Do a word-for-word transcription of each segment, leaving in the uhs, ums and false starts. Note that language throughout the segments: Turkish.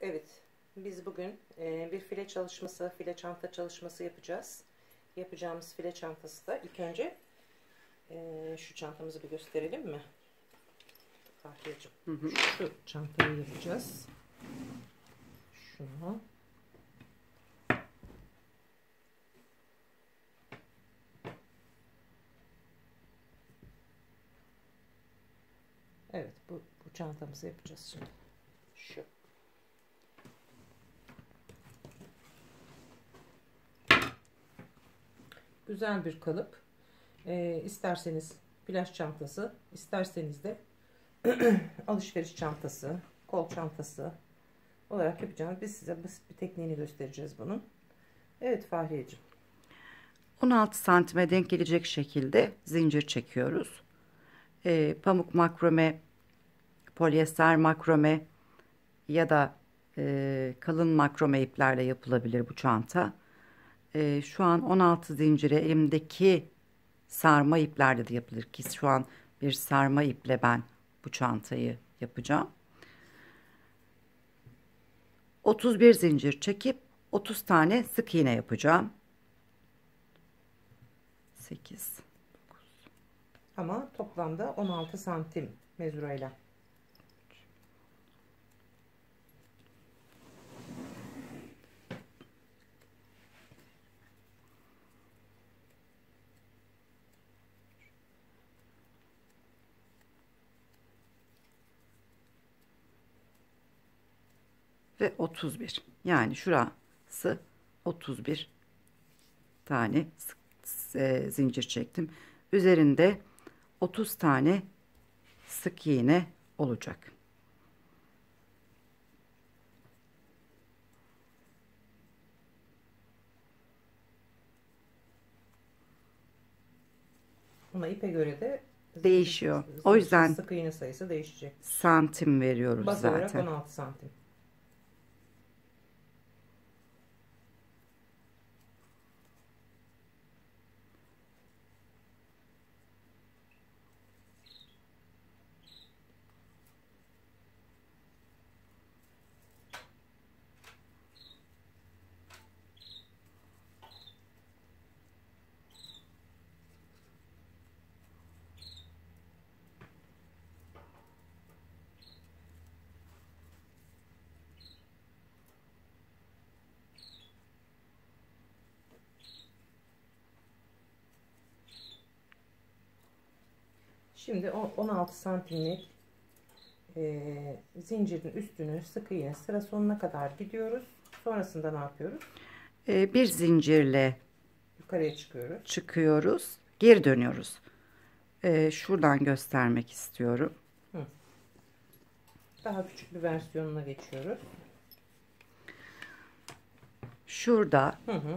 Evet, biz bugün e, bir file çalışması, file çanta çalışması yapacağız. Yapacağımız file çantası da ilk önce e, şu çantamızı bir gösterelim mi? Fahriyeciğim, hı hı. Şu çantayı yapacağız. Şunu. Evet, bu, bu çantamızı yapacağız şimdi. Şu. Güzel bir kalıp. E, isterseniz plaj çantası, isterseniz de alışveriş çantası, kol çantası olarak yapacağız. Biz size basit bir tekniğini göstereceğiz bunun. Evet Fahriyeciğim. on altı santime denk gelecek şekilde zincir çekiyoruz. E, pamuk makrome, polyester makrome ya da e, kalın makrome iplerle yapılabilir bu çanta. E, şu an on altı zincire elimdeki sarma iplerle de yapılır ki şu an bir sarma iple ben bu çantayı yapacağım. otuz bir zincir çekip otuz tane sık iğne yapacağım. sekiz. Ama toplamda on altı santim mezurayla. Ve otuz bir. Yani şurası otuz bir tane e, zincir çektim. Üzerinde otuz tane sık iğne olacak. Buna ipe göre de değişiyor. O yüzden sık iğne sayısı değişecek. Santim veriyoruz Baz zaten. olarak on altı santim. Şimdi on altı santimlik e, zincirin üstünü sık iğne sıra sonuna kadar gidiyoruz. Sonrasında ne yapıyoruz? Ee, bir zincirle yukarıya çıkıyoruz. Çıkıyoruz. Geri dönüyoruz. Ee, şuradan göstermek istiyorum. Hı. Daha küçük bir versiyonuna geçiyoruz. Şurada hı hı.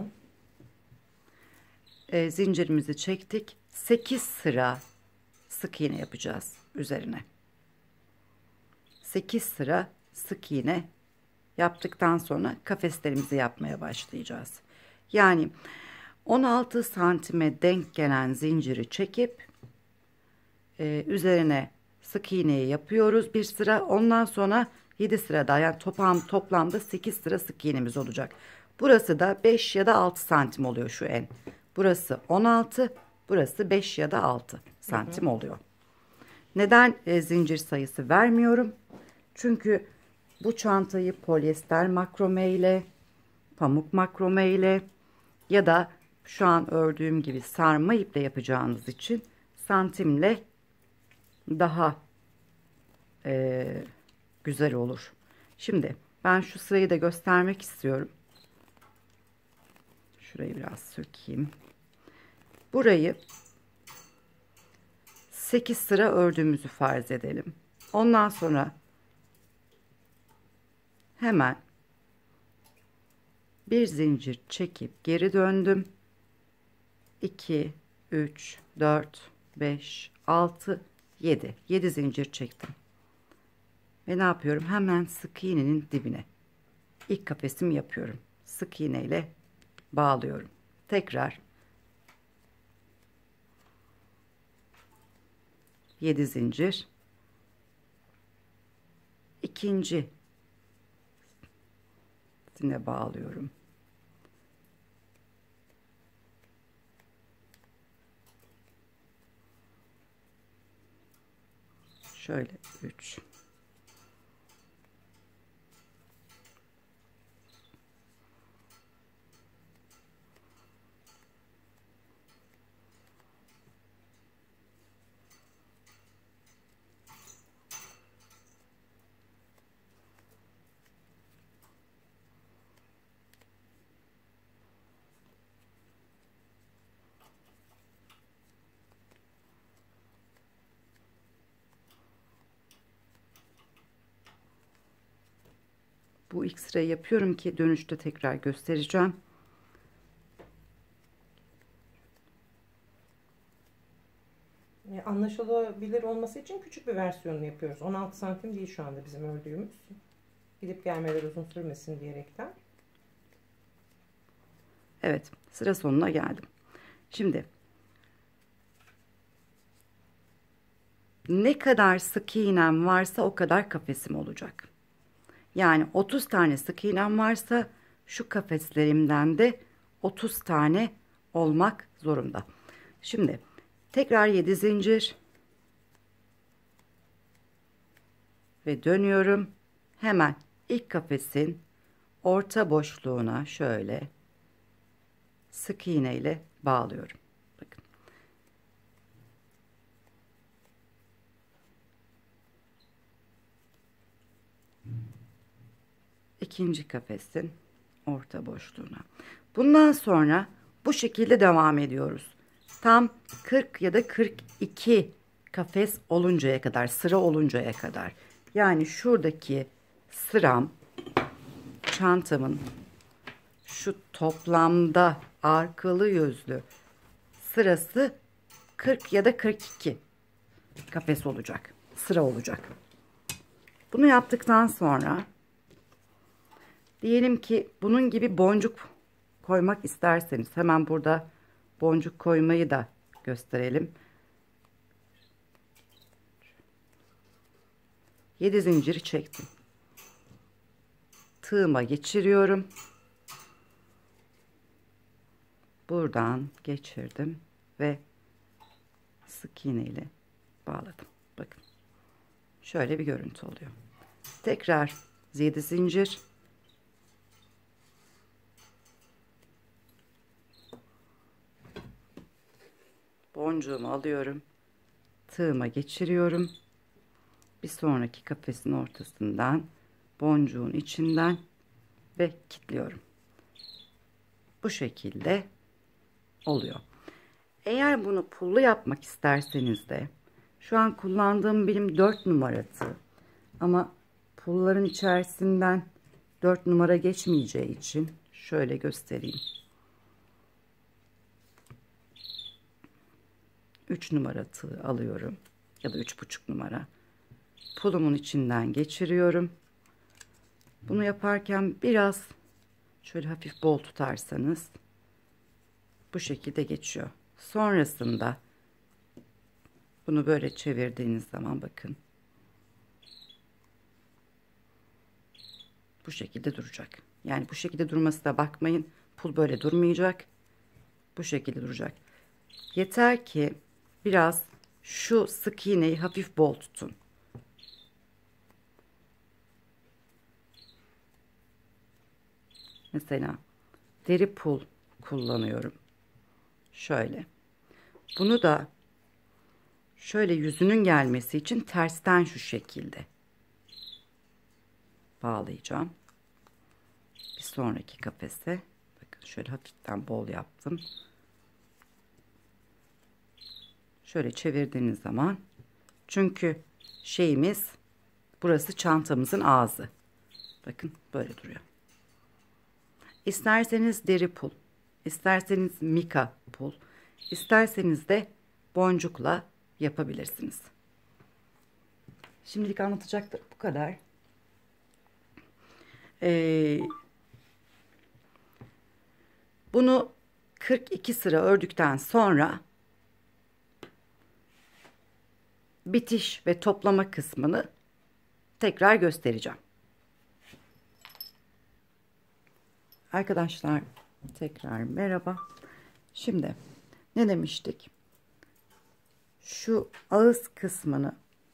E, zincirimizi çektik. sekiz sıra sık iğne yapacağız üzerine. sekiz sıra sık iğne yaptıktan sonra kafeslerimizi yapmaya başlayacağız. Yani on altı santime denk gelen zinciri çekip e, üzerine sık iğneyi yapıyoruz bir sıra. Ondan sonra yedi sıra daha, yani toplam toplamda sekiz sıra sık iğnemiz olacak. Burası da beş ya da altı santim oluyor şu en. Burası on altı, burası beş ya da altı santim hı hı. oluyor. Neden e, zincir sayısı vermiyorum? Çünkü bu çantayı polyester makrome ile, pamuk makrome ile ya da şu an ördüğüm gibi sarma iple yapacağınız için santimle daha e, güzel olur. Şimdi ben şu sırayı da göstermek istiyorum. Şurayı biraz sökeyim. Burayı sekiz sıra ördüğümüzü farz edelim. Ondan sonra hemen bir zincir çekip geri döndüm. iki, üç, dört, beş, altı, yedi. yedi zincir çektim. Ve ne yapıyorum? Hemen sık iğnenin dibine ilk kafesimi yapıyorum. Sık iğne ile bağlıyorum. Tekrar yedi zincir. İkinci üstüne bağlıyorum. Şöyle üç. Bu ilk sırayı yapıyorum ki dönüşte tekrar göstereceğim. E, anlaşılabilir olması için küçük bir versiyonunu yapıyoruz. on altı santim değil şu anda bizim ördüğümüz. Gidip gelmeler uzun sürmesin diyerekten. Evet, sıra sonuna geldim. Şimdi ne kadar sık iğnem varsa o kadar kafesim olacak. Yani otuz tane sık iğnem varsa şu kafeslerimden de otuz tane olmak zorunda. Şimdi tekrar yedi zincir ve dönüyorum. Hemen ilk kafesin orta boşluğuna şöyle sık iğne ile bağlıyorum. Bakın. İkinci kafesin orta boşluğuna. Bundan sonra bu şekilde devam ediyoruz. Tam kırk ya da kırk iki kafes oluncaya kadar, sıra oluncaya kadar. Yani şuradaki sıram çantamın şu toplamda arkalı yüzlü sırası kırk ya da kırk iki kafes olacak. Sıra olacak. Bunu yaptıktan sonra diyelim ki bunun gibi boncuk koymak isterseniz hemen burada boncuk koymayı da gösterelim. yedi zinciri çektim. Tığıma geçiriyorum. Buradan geçirdim ve sık iğne ile bağladım. Bakın. Şöyle bir görüntü oluyor. Tekrar yedi zincir. Boncuğumu alıyorum. Tığıma geçiriyorum. Bir sonraki kafesin ortasından boncuğun içinden ve kilitliyorum. Bu şekilde oluyor. Eğer bunu pullu yapmak isterseniz de şu an kullandığım benim dört numara tığ. Ama pulların içerisinden dört numara geçmeyeceği için şöyle göstereyim. üç numara tığ alıyorum ya da üç buçuk numara. Pulumun içinden geçiriyorum. Bunu yaparken biraz şöyle hafif bol tutarsanız bu şekilde geçiyor. Sonrasında bunu böyle çevirdiğiniz zaman bakın. Bu şekilde duracak. Yani bu şekilde durması da bakmayın. Pul böyle durmayacak. Bu şekilde duracak. Yeter ki biraz şu sık iğneyi hafif bol tutun. Mesela deri pul kullanıyorum. Şöyle. Bunu da şöyle yüzünün gelmesi için tersten şu şekilde bağlayacağım. Bir sonraki kafese bakın şöyle hafiften bol yaptım. Şöyle çevirdiğiniz zaman çünkü şeyimiz burası çantamızın ağzı. Bakın böyle duruyor. İsterseniz deri pul, isterseniz mika pul, isterseniz de boncukla yapabilirsiniz. Şimdilik anlatacaklarım bu kadar. Ee, bunu kırk iki sıra ördükten sonra bitiş ve toplama kısmını tekrar göstereceğim. Arkadaşlar tekrar merhaba. Şimdi ne demiştik? Şu ağız kısmını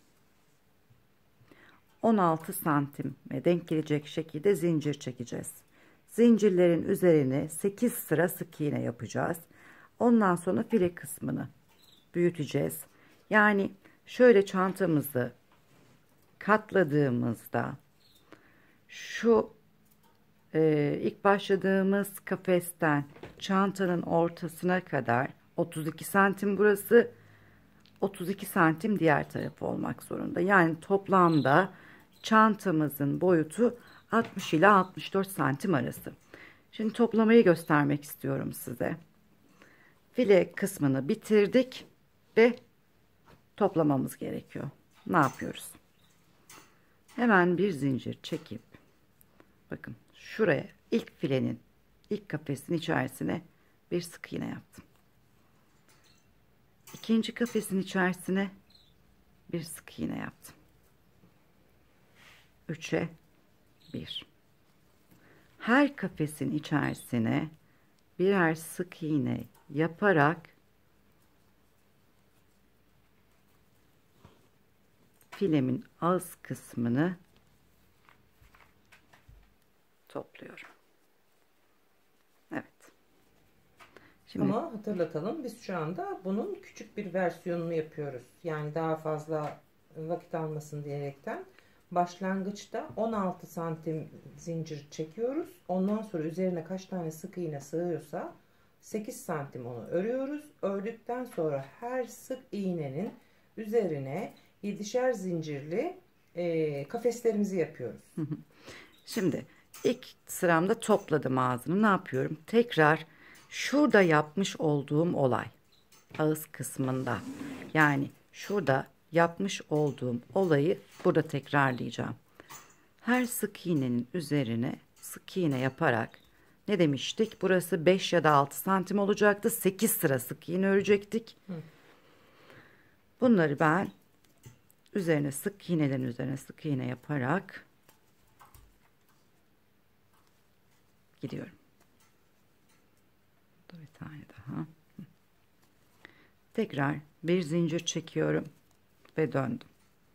on altı santime denk gelecek şekilde zincir çekeceğiz. Zincirlerin üzerine sekiz sıra sık iğne yapacağız. Ondan sonra file kısmını büyüteceğiz. Yani şöyle çantamızı katladığımızda şu e, ilk başladığımız kafesten çantanın ortasına kadar otuz iki santim burası, otuz iki santim diğer tarafı olmak zorunda. Yani toplamda çantamızın boyutu altmış ile altmış dört santim arası. Şimdi toplamayı göstermek istiyorum size. File kısmını bitirdik ve toplamamız gerekiyor. Ne yapıyoruz? Hemen bir zincir çekip bakın şuraya ilk filenin ilk kafesin içerisine bir sık iğne yaptım. İkinci kafesin içerisine bir sık iğne yaptım. Üçe bir. Her kafesin içerisine birer sık iğne yaparak filemin ağız kısmını topluyorum. Evet. Şimdi, Ama hatırlatalım, biz şu anda bunun küçük bir versiyonunu yapıyoruz. Yani daha fazla vakit almasın diyerekten başlangıçta on altı santim zincir çekiyoruz. Ondan sonra üzerine kaç tane sık iğne sığıyorsa sekiz santim onu örüyoruz. Ördükten sonra her sık iğnenin üzerine yedişer zincirli e, kafeslerimizi yapıyoruz. Şimdi ilk sıramda topladım ağzını. Ne yapıyorum? Tekrar şurada yapmış olduğum olay, ağız kısmında, yani şurada yapmış olduğum olayı burada tekrarlayacağım. Her sık iğnenin üzerine sık iğne yaparak, ne demiştik? Burası beş ya da altı santim olacaktı. sekiz sıra sık iğne örecektik. Hı. Bunları ben üzerine sık iğnelerin üzerine sık iğne yaparak gidiyorum. Bir tane daha. Tekrar bir zincir çekiyorum ve döndüm.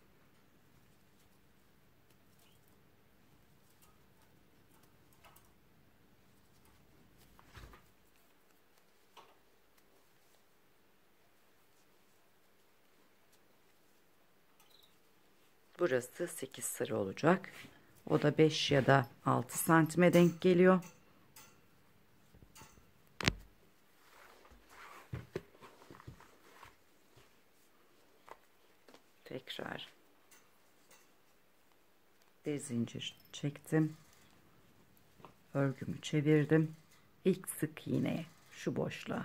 Burası sekiz sıra olacak. O da beş ya da altı santime denk geliyor. Tekrar bir zincir çektim. Örgümü çevirdim. İlk sık iğneye, şu boşluğa.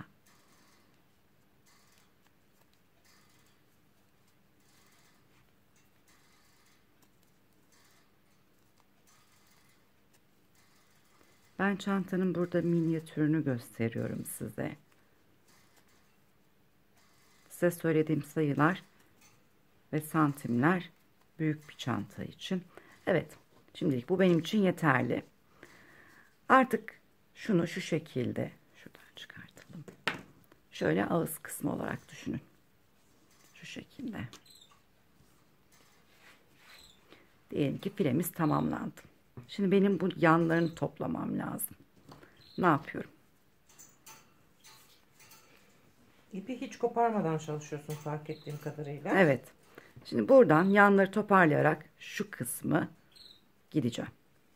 Ben çantanın burada minyatürünü gösteriyorum size. Size söylediğim sayılar ve santimler büyük bir çanta için. Evet, şimdilik bu benim için yeterli. Artık şunu şu şekilde şuradan çıkartalım. Şöyle ağız kısmı olarak düşünün. Şu şekilde. Diyelim ki filemiz tamamlandı. Şimdi benim bu yanlarını toplamam lazım. Ne yapıyorum? İpi hiç koparmadan çalışıyorsun fark ettiğim kadarıyla. Evet. Şimdi buradan yanları toparlayarak şu kısmı gideceğim.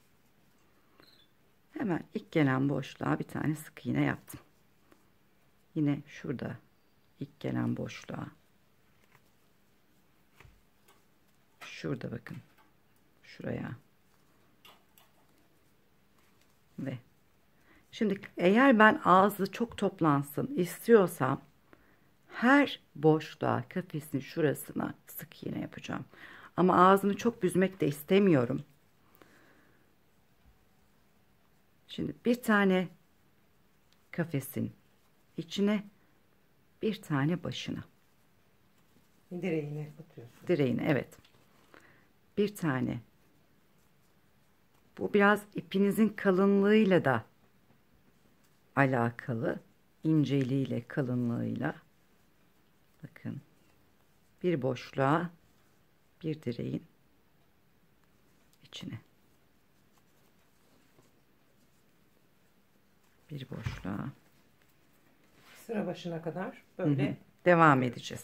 Hemen ilk gelen boşluğa bir tane sık iğne yaptım. Yine şurada ilk gelen boşluğa. Şurada bakın. Şuraya. Ve şimdi eğer ben ağzı çok toplansın istiyorsam her boşluğa, kafesin şurasına sık iğne yapacağım. Ama ağzını çok büzmek de istemiyorum. Şimdi bir tane kafesin içine, bir tane başına. Direğine batıyorsun. Direğine, evet. Bir tane. Bu biraz ipinizin kalınlığıyla da alakalı inceliğiyle, kalınlığıyla. Bakın, bir boşluğa bir direğin içine, bir boşluğa. Sıra başına kadar böyle Hı hı. Devam edeceğiz.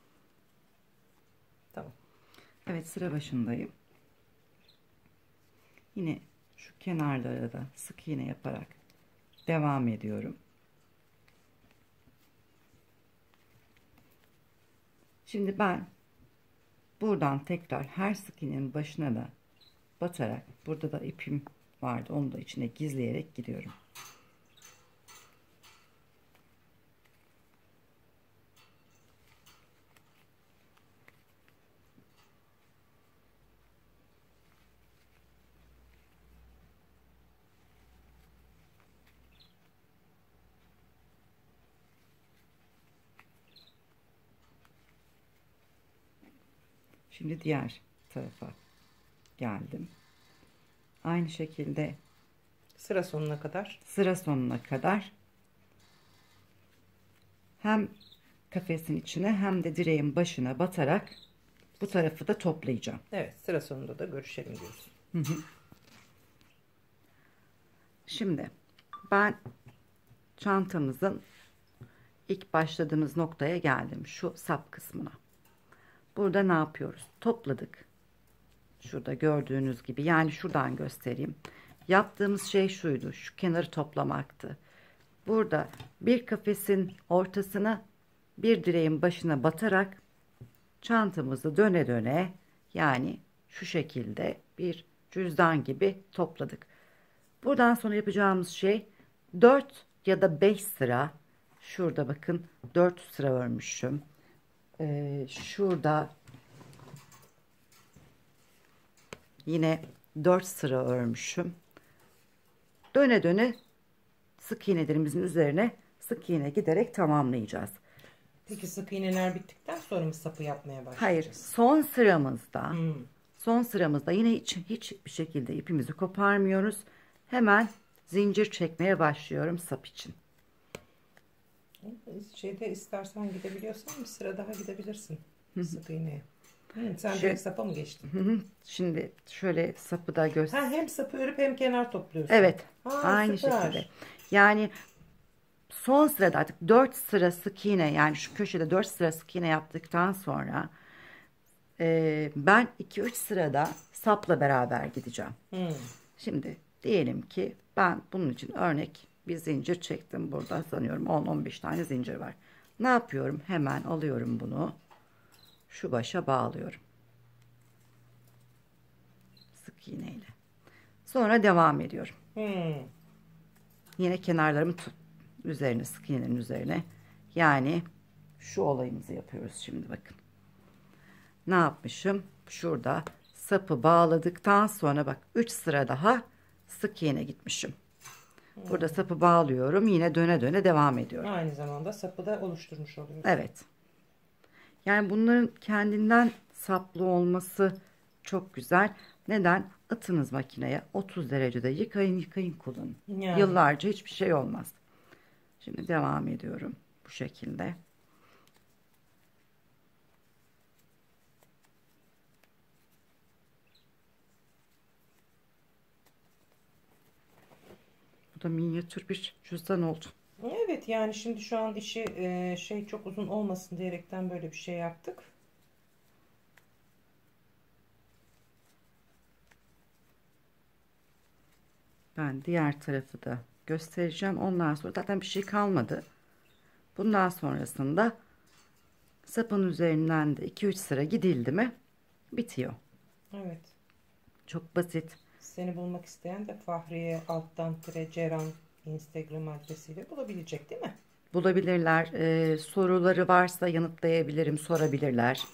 Tamam. Evet, sıra başındayım. Yine şu kenarlara da sık iğne yaparak devam ediyorum. Şimdi ben buradan tekrar her sık iğnenin başına da batarak, burada da ipim vardı, onu da içine gizleyerek gidiyorum. Şimdi diğer tarafa geldim. Aynı şekilde sıra sonuna kadar. Sıra sonuna kadar hem kafesin içine hem de direğin başına batarak bu tarafı da toplayacağım. Evet, sıra sonunda da görüşelim diyoruz. Hı hı. Şimdi ben çantamızın ilk başladığımız noktaya geldim. Şu sap kısmına. Burada ne yapıyoruz? Topladık. Şurada gördüğünüz gibi, yani şuradan göstereyim. Yaptığımız şey şuydu. Şu kenarı toplamaktı. Burada bir kafesin ortasına bir direğin başına batarak çantamızı döne döne, yani şu şekilde bir cüzdan gibi topladık. Buradan sonra yapacağımız şey dört ya da beş sıra. Şurada bakın dört sıra örmüşüm. Ee, şurada yine dört sıra örmüşüm. Döne döne sık iğnelerimizin üzerine sık iğne giderek tamamlayacağız. Peki sık iğneler bittikten sonra mı sapı yapmaya başlayacağız? Hayır, son sıramızda Hmm. son sıramızda yine hiç hiçbir şekilde ipimizi koparmıyoruz. Hemen zincir çekmeye başlıyorum sap için. Şeyde istersen gidebiliyorsan bir sıra daha gidebilirsin. Hı. Sık iğneye. Hı, sen Şu- direkt sapa mı geçtin? Hı hı. Şimdi şöyle sapı da göster. Ha, hem sapı örüp hem kenar topluyorsun. Evet, Ha, aynı süper. şekilde. Yani son sırada artık dört sıra sık iğne, yani şu köşede dört sıra sık iğne yaptıktan sonra e, ben iki üç sırada sapla beraber gideceğim. Hmm. Şimdi diyelim ki ben bunun için örnek bir zincir çektim. Burada sanıyorum on on beş tane zincir var. Ne yapıyorum? Hemen alıyorum bunu. Şu başa bağlıyorum. Sık iğneyle. Sonra devam ediyorum. Hmm. Yine kenarlarımı tut, üzerine, sık iğnenin üzerine. Yani şu olayımızı yapıyoruz şimdi, bakın. Ne yapmışım? Şurada sapı bağladıktan sonra bak üç sıra daha sık iğne gitmişim. Burada sapı bağlıyorum. Yine döne döne devam ediyorum. Aynı zamanda sapı da oluşturmuş oluyoruz. Evet. Yani bunların kendinden saplı olması çok güzel. Neden? Atınız makineye, otuz derecede yıkayın yıkayın kullanın. Yani. Yıllarca hiçbir şey olmaz. Şimdi devam ediyorum bu şekilde. Bu da minyatür bir cüzdan oldu. Evet, yani şimdi şu an işi e, şey çok uzun olmasın diyerekten böyle bir şey yaptık. Ben diğer tarafı da göstereceğim. Ondan sonra zaten bir şey kalmadı. Bundan sonrasında sapın üzerinden de iki üç sıra gidildi mi bitiyor. Evet. Çok basit. Seni bulmak isteyen de Fahriye alttan tire Ceren Instagram adresiyle bulabilecek değil mi? Bulabilirler. Ee, soruları varsa yanıtlayabilirim. Sorabilirler.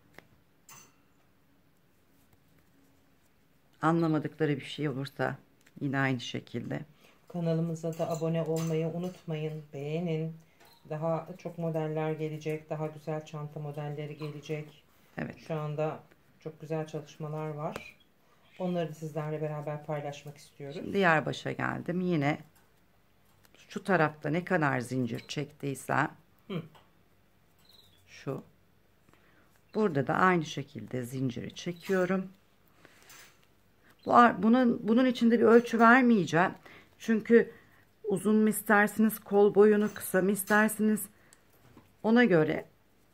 Anlamadıkları bir şey olursa yine aynı şekilde. Kanalımıza da abone olmayı unutmayın. Beğenin. Daha çok modeller gelecek. Daha güzel çanta modelleri gelecek. Evet. Şu anda çok güzel çalışmalar var. Onları da sizlerle beraber paylaşmak istiyoruz. Diğer başa geldim. Yine şu tarafta ne kadar zincir çektiysem Hı. şu. Burada da aynı şekilde zinciri çekiyorum. Bu, bunun, bunun içinde bir ölçü vermeyeceğim. Çünkü uzun mu istersiniz, kol boyunu kısa mı istersiniz, ona göre.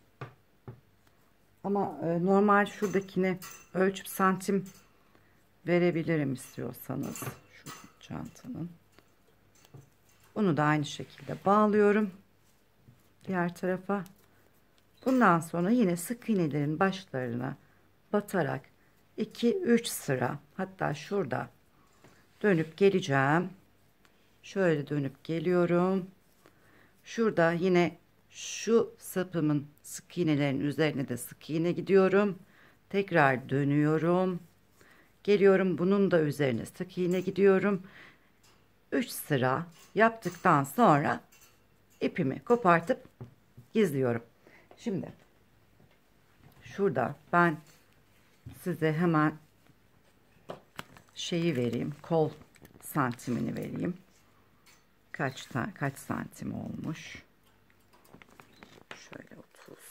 Ama e, normal şuradakini ölçüp santim verebilirim istiyorsanız. Şu çantanın. Bunu da aynı şekilde bağlıyorum. Diğer tarafa. Bundan sonra yine sık iğnelerin başlarına batarak iki üç sıra, hatta şurada dönüp geleceğim. Şöyle dönüp geliyorum. Şurada yine şu sapımın sık iğnelerin üzerine de sık iğne gidiyorum. Tekrar dönüyorum. Geliyorum, bunun da üzerine sık iğne gidiyorum. üç sıra yaptıktan sonra ipimi kopartıp gizliyorum. Şimdi şurada ben size hemen şeyi vereyim, kol santimini vereyim. Kaç tane, kaç santim olmuş? Şöyle otuz.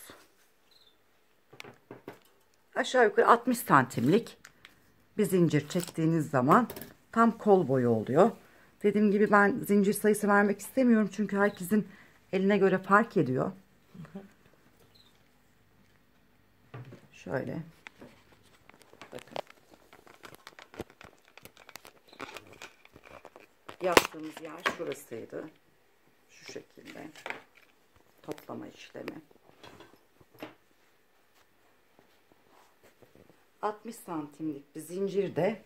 Aşağı yukarı altmış santimlik bir zincir çektiğiniz zaman tam kol boyu oluyor. Dediğim gibi ben zincir sayısı vermek istemiyorum çünkü herkesin eline göre fark ediyor. Şöyle. Bakın. Yaptığımız yer şurasıydı. Şu şekilde. Toplama işlemi. altmış santimlik bir zincirde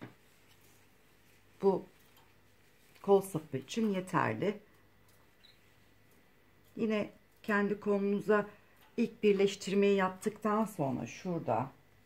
bu kol sapı için yeterli. Yine kendi kolunuza ilk birleştirmeyi yaptıktan sonra şurada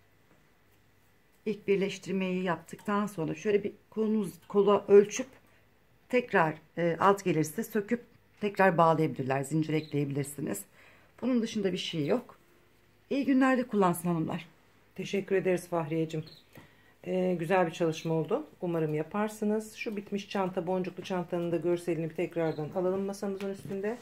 ilk birleştirmeyi yaptıktan sonra şöyle bir kolunuz kola ölçüp tekrar e, alt gelirse söküp tekrar bağlayabilirler. Zincir ekleyebilirsiniz. Bunun dışında bir şey yok. İyi günlerde kullansın hanımlar. Teşekkür ederiz Fahriyeciğim. Ee, güzel bir çalışma oldu. Umarım yaparsınız. Şu bitmiş çanta, boncuklu çantanın da görselini bir tekrardan alalım masamızın üstünde.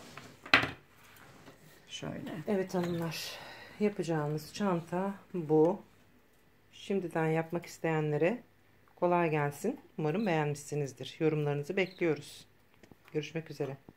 Şöyle. Evet hanımlar. Yapacağımız çanta bu. Şimdiden yapmak isteyenlere kolay gelsin. Umarım beğenmişsinizdir. Yorumlarınızı bekliyoruz. Görüşmek üzere.